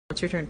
It's your turn.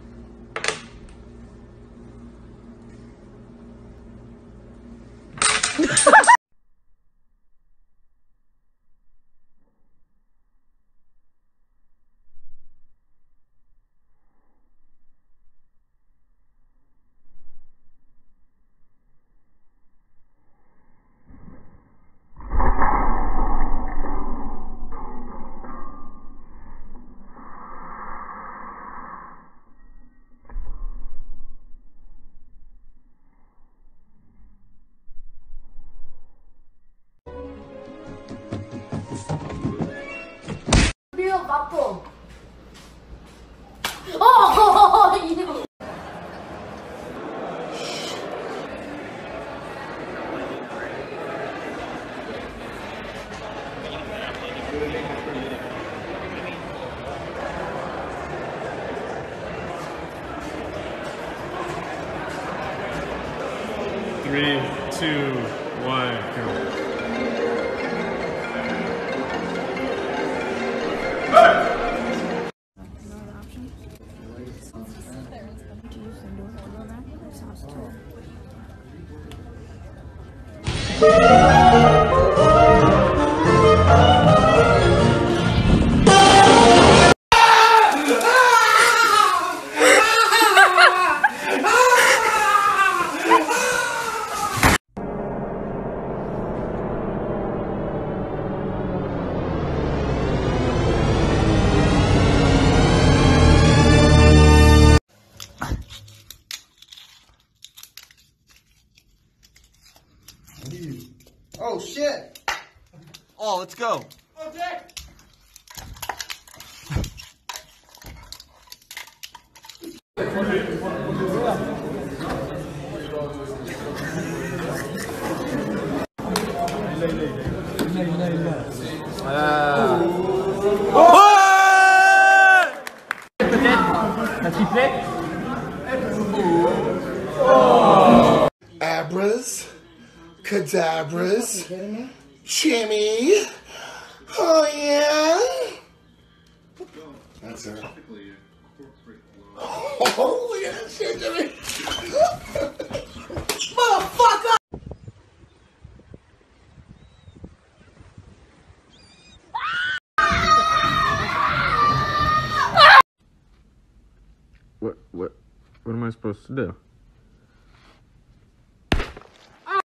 맞고. 어! 3, 2, 1, go. Oh shit! Oh, let's go. Okay. Abras, cadabras, Jimmy. Oh yeah. That's her. Holy shit, Jimmy. Motherfucker. What am I supposed to do?